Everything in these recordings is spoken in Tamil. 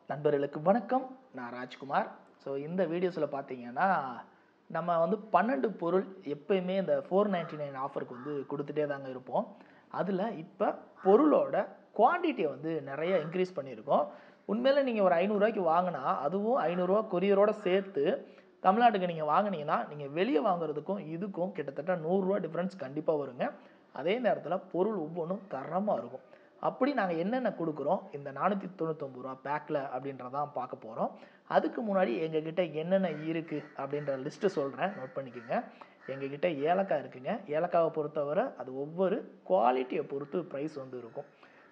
நண்பர்களுக்கு வணக்கம். நான் ராஜ்குமார். ஸோ இந்த வீடியோஸில் பார்த்தீங்கன்னா நம்ம வந்து 12 பொருள் எப்பயுமே இந்த 499 ஆஃபருக்கு வந்து கொடுத்துட்டே தாங்க இருப்போம். அதில் இப்போ பொருளோட குவான்டிட்டியை வந்து நிறைய இன்க்ரீஸ் பண்ணியிருக்கோம். உண்மையில் நீங்கள் ஒரு ரூ. 500 வாங்கினா அதுவும் ரூ. 500 கொரியரோட சேர்த்து தமிழ்நாட்டுக்கு நீங்கள் வாங்கினீங்கன்னா நீங்கள் வெளியே வாங்குறதுக்கும் இதுக்கும் கிட்டத்தட்ட ரூ. 100 டிஃப்ரென்ஸ் கண்டிப்பாக வருங்க. அதே நேரத்தில் பொருள் ஒவ்வொன்றும் தரமாக இருக்கும். அப்படி நாங்கள் என்னென்ன கொடுக்குறோம் இந்த ரூ. 499 பேக்கில் அப்படின்றதான் பார்க்க போகிறோம். அதுக்கு முன்னாடி எங்ககிட்ட என்னென்ன இருக்குது அப்படின்ற லிஸ்ட்டு சொல்கிறேன், நோட் பண்ணிக்கோங்க. எங்ககிட்ட ஏலக்காய் இருக்குங்க. ஏலக்காவை பொறுத்தவரை அது ஒவ்வொரு குவாலிட்டியை பொறுத்து ப்ரைஸ் வந்து இருக்கும்.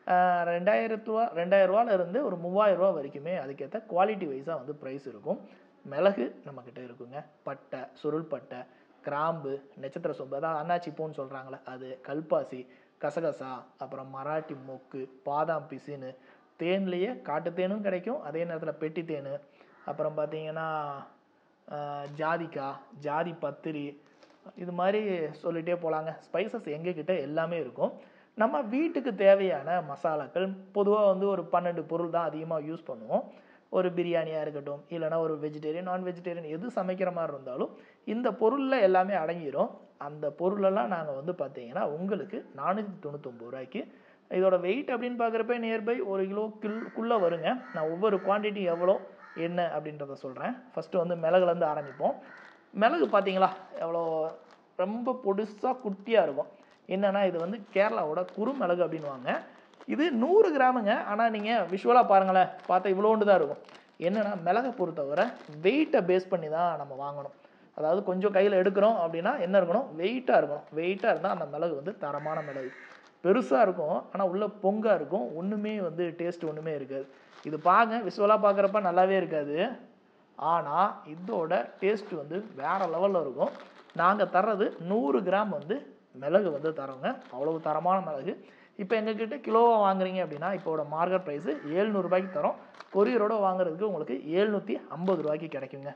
ரூ. 2000 ஒரு ரூ. 3000 வரைக்குமே அதுக்கேற்ற குவாலிட்டி வைஸாக வந்து ப்ரைஸ் இருக்கும். மிளகு நம்மக்கிட்ட இருக்குங்க. பட்டை, சுருள் பட்டை, கிராம்பு, நட்சத்திர சோம்பு, அதான் அன்னாச்சி பூன்னு சொல்கிறாங்களே அது, கல்பாசி, கசகசா, அப்புறம் மராட்டி மொக்கு, பாதாம் பிசின்னு, தேன்லேயே காட்டு தேனும் கிடைக்கும், அதே நேரத்தில் பெட்டி தேன், அப்புறம் பார்த்தீங்கன்னா ஜாதிக்காய், ஜாதி பத்திரி, இது மாதிரி சொல்லிகிட்டே போகலாங்க. ஸ்பைசஸ் எங்ககிட்ட எல்லாமே இருக்கும். நம்ம வீட்டுக்கு தேவையான மசாலாக்கள் பொதுவாக வந்து ஒரு 12 பொருள் தான் அதிகமாக யூஸ் பண்ணுவோம். ஒரு பிரியாணியாக இருக்கட்டும், இல்லைனா ஒரு வெஜிடேரியன், நான் வெஜிடேரியன் எது சமைக்கிற மாதிரி இருந்தாலும் இந்த பொருளில் எல்லாமே அடங்கிடும். அந்த பொருளெல்லாம் நாங்கள் வந்து பார்த்தீங்கன்னா உங்களுக்கு ரூ. 499 இதோட வெயிட் அப்படின்னு பார்க்குறப்ப நியர்பை 1 கிலோக்குள்ளே வருங்க. நான் ஒவ்வொரு குவான்டிட்டி எவ்வளோ என்ன அப்படின்றத சொல்கிறேன். ஃபஸ்ட்டு வந்து மிளகுலேருந்து ஆரம்பிப்போம். மிளகு பார்த்தீங்களா எவ்வளோ ரொம்ப பொடுசாக குட்டியாக இருக்கும். என்னென்னா இது வந்து கேரளாவோட குறுமிளகு அப்படின்வாங்க. இது 100 கிராமுங்க. ஆனால் நீங்கள் விஷுவலாக பாருங்களேன், பார்த்தா இவ்வளோண்டு தான் இருக்கும். என்னென்னா மிளகை பொறுத்தவரை வெயிட்டை பேஸ் பண்ணி தான் நம்ம வாங்கணும். அதாவது கொஞ்சம் கையில் எடுக்கிறோம் அப்படின்னா என்ன இருக்கணும், வெயிட்டாக இருக்கணும். வெயிட்டாக இருந்தால் அந்த மிளகு வந்து தரமான மிளகு. பெருசாக இருக்கும் ஆனால் உள்ளே பொங்காக இருக்கும். ஒன்றுமே வந்து டேஸ்ட் ஒன்றுமே இருக்காது. இது பாருங்க, விஷுவலாக பார்க்குறப்ப நல்லாவே இருக்காது. ஆனால் இதோட டேஸ்ட் வந்து வேறு லெவலில் இருக்கும். நாங்கள் தர்றது 100 கிராம் வந்து மிளகு வந்து தரோங்க. அவ்வளவு தரமான மிளகு. இப்போ எங்ககிட்ட கிலோவாக வாங்குறீங்க அப்படின்னா இப்போட மார்க்கெட் ப்ரைஸு ரூ. 700 தரோம். கொரியரோட வாங்குறதுக்கு உங்களுக்கு ரூ. 750 கிடைக்குங்க.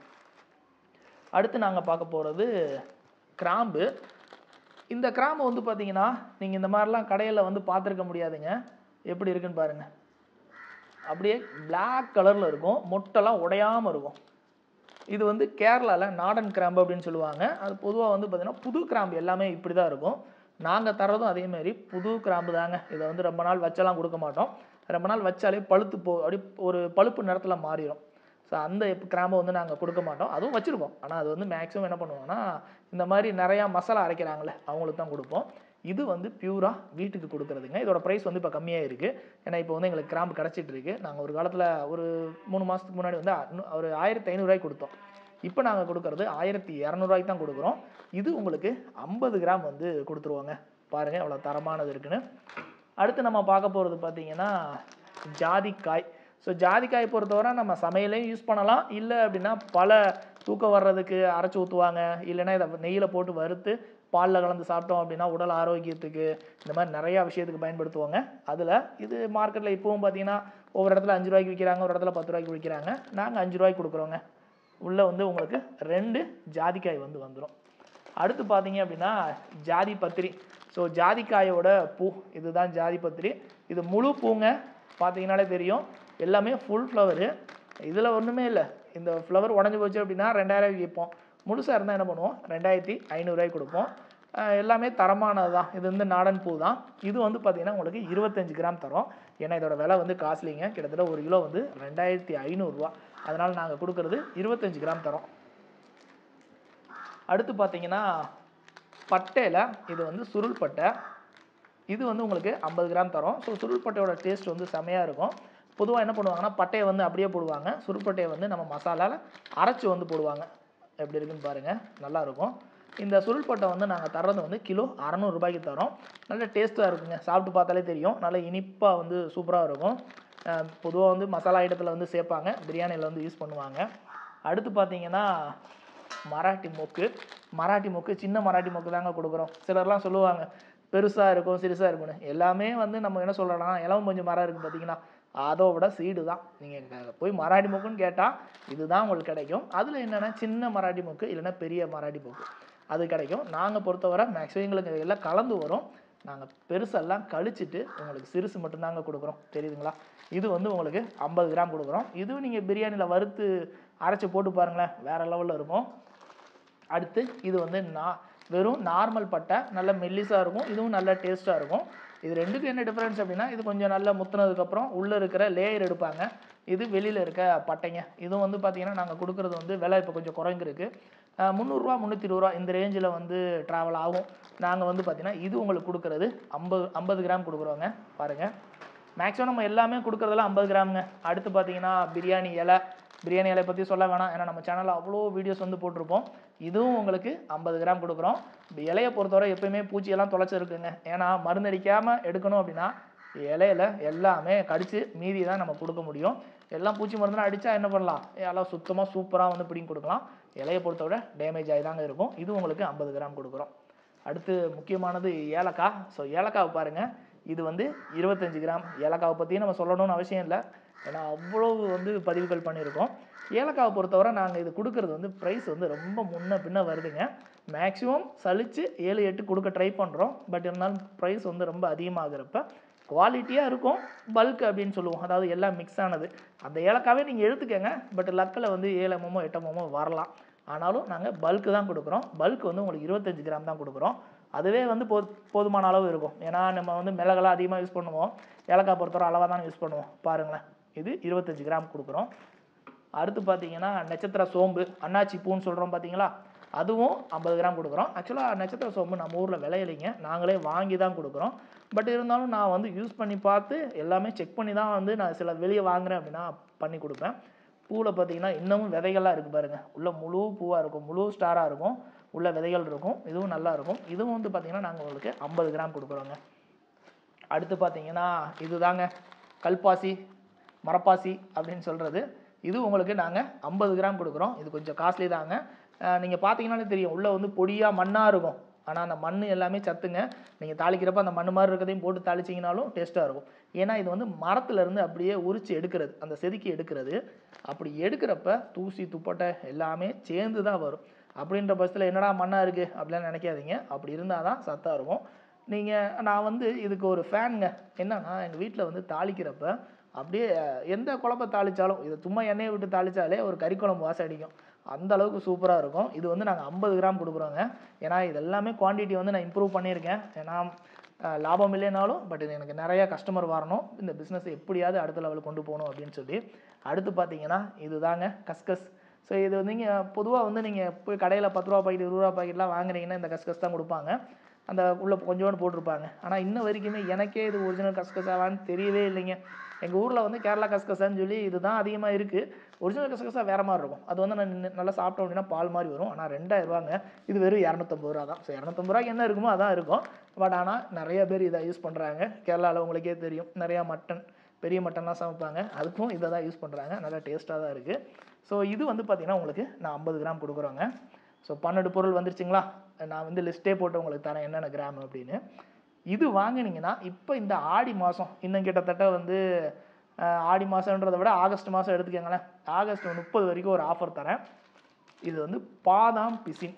அடுத்து நாங்கள் பார்க்க போகிறது கிராம்பு. இந்த கிராம்பு வந்து பார்த்தீங்கன்னா நீங்கள் இந்த மாதிரிலாம் கடையில் வந்து பார்த்துருக்க முடியாதுங்க. எப்படி இருக்குன்னு பாருங்கள். அப்படியே பிளாக் கலரில் இருக்கும். மொட்டெல்லாம் உடையாமல் இருக்கும். இது வந்து கேரளாவில் நாடன் கிராம்பு அப்படின்னு சொல்லுவாங்க. அது பொதுவாக வந்து பார்த்தீங்கன்னா புது கிராம்பு எல்லாமே இப்படி தான் இருக்கும். நாங்கள் தர்றதும் அதேமாரி புது கிராம்பு தாங்க. இதை வந்து ரொம்ப நாள் வச்செல்லாம் கொடுக்க மாட்டோம். ரொம்ப நாள் வச்சாலே பழுத்து அப்படி ஒரு பழுப்பு நிறத்தில் மாறிடும். ஸோ அந்த கிராம்பை வந்து நாங்கள் கொடுக்க மாட்டோம். அதுவும் வச்சுருக்கோம். ஆனால் அது வந்து மேக்ஸிமம் என்ன பண்ணுவோம்னா இந்த மாதிரி நிறையா மசாலா அரைக்கிறாங்களே அவங்களுக்கு தான் கொடுப்போம். இது வந்து பியூராக வீட்டுக்கு கொடுக்குறதுங்க. இதோட ப்ரைஸ் வந்து இப்போ கம்மியாக இருக்குது. ஏன்னா இப்போ வந்து எங்களுக்கு கிராம்பு கிடச்சிட்டு இருக்கு. நாங்கள் ஒரு காலத்தில் ஒரு 3 மாதத்துக்கு முன்னாடி வந்து ஒரு ரூ. 1500 கொடுத்தோம். இப்போ நாங்கள் கொடுக்குறது ரூ. 1200 தான் கொடுக்குறோம். இது உங்களுக்கு 50 கிராம் வந்து கொடுத்துருவோங்க. பாருங்கள் எவ்வளோ தரமானது இருக்குன்னு. அடுத்து நம்ம பார்க்க போகிறது பார்த்தீங்கன்னா ஜாதிக்காய். ஸோ ஜாதிக்காயை பொறுத்தவரை நம்ம சமையலையும் யூஸ் பண்ணலாம். இல்லை அப்படின்னா பல தூக்கம் வர்றதுக்கு அரைச்சி ஊற்றுவாங்க. இல்லைன்னா இதை நெய்யில் போட்டு வறுத்து பாலில் கலந்து சாப்பிட்டோம் அப்படின்னா உடல் ஆரோக்கியத்துக்கு இந்த மாதிரி நிறையா விஷயத்துக்கு பயன்படுத்துவாங்க. அதில் இது மார்க்கெட்டில் இப்போவும் பார்த்தீங்கன்னா ஒவ்வொரு இடத்துல ரூ. 5 விற்கிறாங்க, ஒரு இடத்துல ரூ. 10 விற்கிறாங்க. நாங்கள் ரூ. 5 கொடுக்குறோங்க. உள்ளே வந்து உங்களுக்கு 2 ஜாதிக்காய் வந்து வந்துடும். அடுத்து பார்த்தீங்க அப்படின்னா ஜாதி பத்திரி. ஸோ ஜாதிக்காயோட பூ இதுதான் ஜாதி பத்திரி. இது முழு பூங்க, பார்த்தீங்கன்னாலே தெரியும். எல்லாமே ஃபுல் ஃப்ளவரு. இதில் ஒன்றுமே இல்லை. இந்த ஃப்ளவர் உடஞ்சி போச்சு அப்படின்னா 2000 விற்போம். முழுசாக இருந்தால் என்ன பண்ணுவோம், ரூ. 2500 கொடுப்போம். எல்லாமே தரமானது தான். இது வந்து நாடன் பூ தான். இது வந்து பார்த்திங்கன்னா உங்களுக்கு 25 கிராம் தரோம். ஏன்னா இதோட விலை வந்து காஸ்ட்லிங்க. கிட்டத்தட்ட 1 கிலோ வந்து ரூ. 2500. அதனால் நாங்கள் கொடுக்குறது 25 கிராம் தரோம். அடுத்து பார்த்தீங்கன்னா பட்டையில் இது வந்து சுருள் பட்டை. இது வந்து உங்களுக்கு 50 கிராம் தரோம். ஸோ சுருள் பட்டையோட டேஸ்ட் வந்து செமையாக இருக்கும். பொதுவாக என்ன பண்ணுவாங்கன்னா பட்டையை வந்து அப்படியே போடுவாங்க. சுருள் பட்டையை வந்து நம்ம மசாலாவில் அரைச்சி வந்து போடுவாங்க. எப்படி இருக்குன்னு பாருங்கள், நல்லாயிருக்கும். இந்த சுருள் பட்டை வந்து நாங்கள் தர்றது வந்து கிலோ ரூ. 600 தரோம். நல்ல டேஸ்ட்டாக இருக்குங்க. சாப்பிட்டு பார்த்தாலே தெரியும். நல்ல இனிப்பாக வந்து சூப்பராக இருக்கும். பொதுவாக வந்து மசாலா ஐட்டத்தில் வந்து சேர்ப்பாங்க, பிரியாணியில் வந்து யூஸ் பண்ணுவாங்க. அடுத்து பார்த்தீங்கன்னா மராட்டி மொக்கு. மராட்டி மொக்கு சின்ன மராட்டி மொக்கு தாங்க கொடுக்குறோம். சிலர்லாம் சொல்லுவாங்க பெருசாக இருக்கும் சிறுசாக இருக்குன்னு. எல்லாமே வந்து நம்ம என்ன சொல்கிறோன்னா இளம் கொஞ்சம் மரம் இருக்குது பார்த்தீங்கன்னா அதோட சீடு தான். நீங்கள் போய் மராட்டி மொக்குன்னு கேட்டால் இதுதான் உங்களுக்கு கிடைக்கும். அதில் என்னென்னா சின்ன மராட்டி மொக்கு இல்லைன்னா பெரிய மராட்டி மொக்கு அது கிடைக்கும். நாங்கள் பொறுத்தவரை மேக்ஸிமம் எங்களுக்கு எல்லாம் கலந்து வரும். நாங்கள் பெருசெல்லாம் கழிச்சிட்டு உங்களுக்கு சிறுசு மட்டும்தாங்க கொடுக்குறோம். தெரியுதுங்களா? இது வந்து உங்களுக்கு 50 கிராம் கொடுக்குறோம். இதுவும் நீங்கள் பிரியாணியில் வறுத்து அரைச்சி போட்டு பாருங்களேன், வேறு லெவலில் இருக்கும். அடுத்து இது வந்து வெறும் நார்மல் பட்டை, நல்ல மெல்லிஸாக இருக்கும். இதுவும் நல்ல டேஸ்ட்டாக இருக்கும். இது ரெண்டுக்கும் என்ன டிஃப்ரென்ஸ் அப்படின்னா, இது கொஞ்சம் நல்லா முத்துனதுக்கப்புறம் உள்ளே இருக்கிற லேயர் எடுப்பாங்க. இது வெளியில் இருக்க பட்டைங்க. இதுவும் வந்து பார்த்தீங்கன்னா நாங்கள் கொடுக்குறது வந்து விலை இப்போ கொஞ்சம் குறைஞ்சிருக்கு. 300 320 இந்த ரேஞ்சில் வந்து ட்ராவல் ஆகும். நாங்கள் வந்து பார்த்தீங்கன்னா இது உங்களுக்கு கொடுக்குறது 50 கிராம் கொடுக்குறோங்க. பாருங்கள், மேக்ஸிமம் நம்ம எல்லாமே கொடுக்குறதெல்லாம் 50 கிராமுங்க. அடுத்து பார்த்தீங்கன்னா பிரியாணி இலை பற்றி சொல்ல வேணாம், ஏன்னா நம்ம சேனலில் அவ்வளோ வீடியோஸ் வந்து போட்டிருப்போம். இதுவும் உங்களுக்கு 50 கிராம் கொடுக்குறோம். இலையை பொறுத்தவரை எப்போயுமே பூச்சியெல்லாம் தொலைச்சிருக்குங்க. ஏன்னா மருந்தடிக்காமல் எடுக்கணும் அப்படின்னா இலையில எல்லாமே கடிச்சு மீதி தான் நம்ம கொடுக்க முடியும். எல்லாம் பூச்சி மருந்துலாம் அடித்தா என்ன பண்ணலாம், எல்லாம் சுத்தமாக சூப்பராக வந்து பிடிங்கி கொடுக்கலாம். இலையை பொறுத்தவரை டேமேஜ் ஆகி தாங்க இருக்கும். இது உங்களுக்கு 50 கிராம் கொடுக்குறோம். அடுத்து முக்கியமானது ஏலக்காய். ஸோ ஏலக்காவை பாருங்கள், இது வந்து 25 கிராம். ஏலக்காவை பற்றியும் நம்ம சொல்லணும்னு அவசியம் இல்லை, ஏன்னா அவ்வளோ வந்து பதிவுகள் பண்ணியிருக்கோம். ஏலக்காவை பொறுத்தவரை நாங்கள் இது கொடுக்குறது வந்து ப்ரைஸ் வந்து ரொம்ப முன்ன பின்ன வருதுங்க. மேக்ஸிமம் சலித்து 7 8 கொடுக்க ட்ரை பண்ணுறோம். பட் இருந்தாலும் ப்ரைஸ் வந்து ரொம்ப அதிகமாகிறப்ப குவாலிட்டியாக இருக்கும். பல்க் அப்படின்னு சொல்லுவோம், அதாவது எல்லாம் மிக்ஸ் ஆனது. அந்த ஏலக்காவே நீங்கள் எடுத்துக்கங்க. பட் லக்கில் வந்து 7 mm 8 mm வரலாம். ஆனாலும் நாங்கள் பல்க்கு தான் கொடுக்குறோம். பல்க் வந்து உங்களுக்கு 25 கிராம் தான் கொடுக்குறோம். அதுவே வந்து போதுமான அளவு இருக்கும். ஏன்னா நம்ம வந்து மிளகெல்லாம் அதிகமாக யூஸ் பண்ணுவோம். ஏலக்காய் பொறுத்தவரை அளவாக தான் யூஸ் பண்ணுவோம். பாருங்களேன், இது 25 கிராம் கொடுக்குறோம். அடுத்து பார்த்தீங்கன்னா நட்சத்திர சோம்பு, அன்னாச்சி பூன்னு சொல்கிறோம் பார்த்தீங்களா, அதுவும் 50 கிராம் கொடுக்குறோம். ஆக்சுவலாக நட்சத்திர சோம்பு நம்ம ஊரில் விளையலைங்க, நாங்களே வாங்கி தான் கொடுக்குறோம். பட் இருந்தாலும் நான் வந்து யூஸ் பண்ணி பார்த்து எல்லாமே செக் பண்ணி தான் வந்து நான் சில வெளியே வாங்குறேன் அப்படின்னா பண்ணி கொடுப்பேன். பூவில் பார்த்தீங்கன்னா இன்னமும் விதைகள்லாம் இருக்குது பாருங்கள். உள்ள முழு பூவாக இருக்கும், முழு ஸ்டாராக இருக்கும், உள்ள விதைகள் இருக்கும். இதுவும் நல்லா இருக்கும். இதுவும் வந்து பார்த்தீங்கன்னா நாங்கள் உங்களுக்கு 50 கிராம் கொடுக்குறோங்க. அடுத்து பார்த்தீங்கன்னா இதுதாங்க கல்பாசி, மரப்பாசி அப்படின்னு சொல்கிறது. இது உங்களுக்கு நாங்கள் 50 கிராம் கொடுக்குறோம். இது கொஞ்சம் காஸ்ட்லி தாங்க. நீங்கள் பார்த்தீங்கன்னாலே தெரியும், உள்ளே வந்து பொடியாக மண்ணாக இருக்கும். ஆனால் அந்த மண் எல்லாமே சத்துங்க. நீங்கள் தாளிக்கிறப்ப அந்த மண் மாதிரி இருக்கிறதையும் போட்டு தாளிச்சிங்கனாலும் டேஸ்ட்டாக இருக்கும். ஏன்னா இது வந்து மரத்துலேருந்து அப்படியே உரித்து எடுக்கிறது, அந்த செதுக்கி எடுக்கிறது. அப்படி எடுக்கிறப்ப தூசி துப்பட்டை எல்லாமே சேர்ந்து தான் வரும். அப்படின்ற பட்சத்தில் என்னடா மண்ணாக இருக்குது அப்படிலாம் நினைக்காதீங்க. அப்படி இருந்தால் தான் சத்தாக இருக்கும். நான் வந்து இதுக்கு ஒரு ஃபேனுங்க. என்னன்னா எங்கள் வீட்டில் வந்து தாளிக்கிறப்ப அப்படியே எந்த குழம்பை தாளித்தாலும், இதை சும்மா எண்ணெயை விட்டு தாளித்தாலே ஒரு கறி குழம்பு வாசம் அடிக்கும். அந்த அளவுக்கு சூப்பராக இருக்கும். இது வந்து நாங்கள் 50 கிராம் கொடுக்குறோங்க. ஏன்னா இது எல்லாமே குவான்டிட்டி வந்து நான் இம்ப்ரூவ் பண்ணியிருக்கேன். ஏன்னா லாபம் இல்லைனாலும் பட் இது எனக்கு நிறையா கஸ்டமர் வரணும், இந்த பிஸ்னஸ் எப்படியாவது அடுத்த லெவலுக்கு கொண்டு போகணும் அப்படின்னு சொல்லி. அடுத்து பார்த்தீங்கன்னா இது தாங்க கஸ்கஸ். ஸோ இது வந்து நீங்கள் பொதுவாக வந்து நீங்கள் போய் கடையில் 10 ரூபா பாக்கெட் 20 ரூபா பாக்கெட்லாம் வாங்குறீங்கன்னா இந்த கஸ்கஸ் தான் கொடுப்பாங்க. அந்த உள்ளே கொஞ்சோண்டு போட்டிருப்பாங்க. ஆனால் இன்ன வரைக்குமே எனக்கே இது ஒரிஜினல் கஸ்கஸாவான்னு தெரியவே இல்லைங்க. எங்கள் ஊரில் வந்து கேரளா கஸ்கஸான்னு சொல்லி இதுதான் அதிகமாக இருக்குது. ஒரிஜினல் கசகசா வேறு மாதிரி இருக்கும். அது வந்து நான் நல்லா சாப்பிட்டோம் அப்படின்னா பால் மாதிரி வரும். ஆனால் 2000 ரூபாங்க. இது வெறும் 250 ரூபா தான். ஸோ 250 ரூபாய்க்கு என்ன இருக்குமோ அதான் இருக்கும். பட் ஆனால் நிறைய பேர் இதை யூஸ் பண்ணுறாங்க. கேரளாவில் உங்களுக்கே தெரியும், நிறையா மட்டன், பெரிய மட்டன்லாம் சமைப்பாங்க, அதுக்கும் இதை தான் யூஸ் பண்ணுறாங்க. நல்லா டேஸ்ட்டாக தான் இருக்குது. ஸோ இது வந்து பார்த்திங்கன்னா உங்களுக்கு நான் 50 கிராம் கொடுக்குறோங்க. ஸோ 12 பொருள் வந்துருச்சுங்களா. நான் வந்து லிஸ்ட்டே போட்டு உங்களுக்கு தரேன் என்னென்ன கிராம் அப்படின்னு. இது வாங்கினீங்கன்னா இப்போ இந்த ஆடி மாதம், இன்னும் கிட்டத்தட்ட வந்து ஆடி மாதன்றதை விட ஆகஸ்ட் மாதம் எடுத்துக்கோங்களேன், ஆகஸ்ட் 30 வரைக்கும் ஒரு ஆஃபர் தரேன். இது வந்து பாதாம் பிசின்.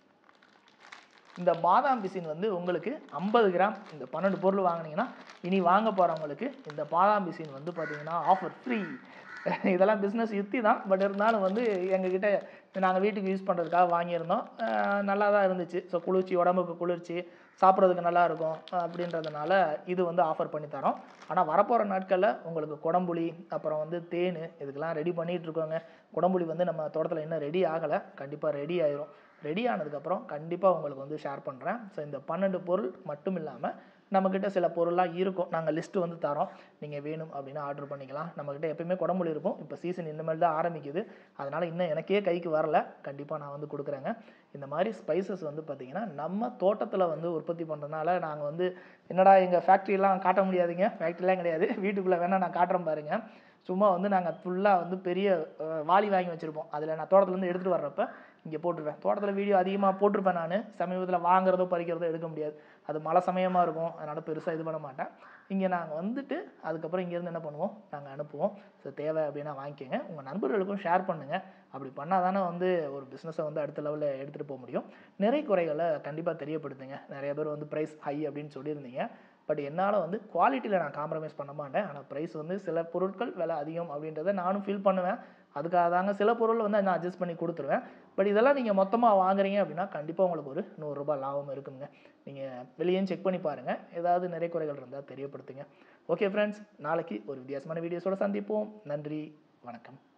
இந்த பாதாம் பிசின் வந்து உங்களுக்கு 50 கிராம் இந்த 12 பொருள் வாங்கினீங்கன்னா இனி வாங்க போகிறவங்களுக்கு இந்த பாதாம் பிசின் வந்து பார்த்தீங்கன்னா ஆஃபர் ஃப்ரீ. இதெல்லாம் பிஸ்னஸ் யுக்தி தான். பட் இருந்தாலும் வந்து எங்ககிட்ட நாங்கள் வீட்டுக்கு யூஸ் பண்ணுறதுக்காக வாங்கியிருந்தோம். நல்லா தான் இருந்துச்சு. ஸோ குளிர்ச்சி, உடம்புக்கு குளிர்ச்சி, சாப்பிட்றதுக்கு நல்லாயிருக்கும் அப்படின்றதுனால இது வந்து ஆஃபர் பண்ணி தரோம். ஆனால் வரப்போகிற நாட்களில் உங்களுக்கு குடம்புளி, அப்புறம் வந்து தேன், இதுக்கெல்லாம் ரெடி பண்ணிகிட்ருக்கோங்க. குடம்புளி வந்து நம்ம தோட்டத்தில் இன்னும் ரெடி ஆகலை, கண்டிப்பாக ரெடி ஆயிரும். ரெடி ஆனதுக்கப்புறம் கண்டிப்பாக உங்களுக்கு வந்து ஷேர் பண்ணுறேன். ஸோ இந்த 12 பொருள் மட்டும் இல்லாமல் நம்மக்கிட்ட சில பொருள்லாம் இருக்கும். நாங்கள் லிஸ்ட்டு வந்து தரோம், நீங்கள் வேணும் அப்படின்னா ஆர்டர் பண்ணிக்கலாம். நம்மக்கிட்ட எப்பயுமே குடம்புளி இருக்கும். இப்போ சீசன் இனிமேல் தான் ஆரம்பிக்குது, அதனால் இன்னும் எனக்கே கைக்கு வரல. கண்டிப்பாக நான் வந்து கொடுக்குறேங்க. இந்த மாதிரி ஸ்பைசஸ் வந்து பார்த்திங்கன்னா நம்ம தோட்டத்தில் வந்து உற்பத்தி பண்ணுறதுனால நாங்கள் வந்து என்னடா எங்கள் ஃபேக்ட்ரியெலாம் காட்ட முடியாதுங்க, ஃபேக்ட்ரிலாம் கிடையாது. வீட்டுக்குள்ளே வேணால் நான் காட்டுறேன் பாருங்கள். சும்மா வந்து நாங்கள் ஃபுல்லாக வந்து பெரிய வாளி வாங்கி வச்சுருப்போம். அதில் நான் தோட்டத்துலேருந்து எடுத்துகிட்டு வர்றப்ப இங்கே போட்டிருப்பேன். தோட்டத்தில் வீடியோ அதிகமாக போட்டிருப்பேன் நான். சமீபத்தில் வாங்குறதோ பறிக்கிறதோ எடுக்க முடியாது. அது மழை சமயமாக இருக்கும், அதனால் பெருசாக இது பண்ண மாட்டேன். இங்கே நாங்கள் வந்துட்டு அதுக்கப்புறம் இங்கேருந்து என்ன பண்ணுவோம், நாங்கள் அனுப்புவோம். ஸோ தேவை அப்படின்னா வாங்கிக்கோங்க, உங்கள் நண்பர்களுக்கும் ஷேர் பண்ணுங்கள். அப்படி பண்ணால் தானே வந்து ஒரு பிஸ்னஸை வந்து அடுத்த லெவலில் எடுத்துகிட்டு போக முடியும். நிறை குறைகளை கண்டிப்பாக தெரியப்படுத்துங்க. நிறைய பேர் வந்து ப்ரைஸ் ஹை அப்படின்னு சொல்லியிருந்தீங்க. பட் என்னால் வந்து குவாலிட்டியில் நான் காம்ப்ரமைஸ் பண்ண மாட்டேன். ஆனால் ப்ரைஸ் வந்து சில பொருட்கள் விலை அதிகம் அப்படின்றத நானும் ஃபீல் பண்ணுவேன். அதுக்காக தாங்க சில பொருள் வந்து நான் அட்ஜஸ்ட் பண்ணி கொடுத்துருவேன். பட் இதெல்லாம் நீங்கள் மொத்தமாக வாங்குறீங்க அப்படின்னா கண்டிப்பாக உங்களுக்கு ஒரு ரூ. 100 லாபம் இருக்குங்க. நீங்கள் வெளியேயும் செக் பண்ணி பாருங்கள், ஏதாவது நிறை குறைகள் இருந்தால் தெரியப்படுத்துங்க. ஓகே ஃப்ரெண்ட்ஸ், நாளைக்கு ஒரு வித்தியாசமான வீடியோஸோட சந்திப்போம். நன்றி, வணக்கம்.